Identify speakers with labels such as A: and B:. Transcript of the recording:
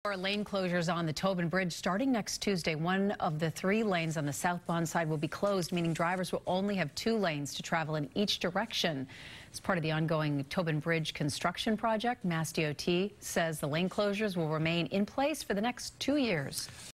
A: Lane closures on the Tobin Bridge starting next Tuesday. One of the 3 lanes on the southbound side will be closed, meaning drivers will only have 2 lanes to travel in each direction. As part of the ongoing Tobin Bridge construction project, Mass DOT says the lane closures will remain in place for the next 2 years.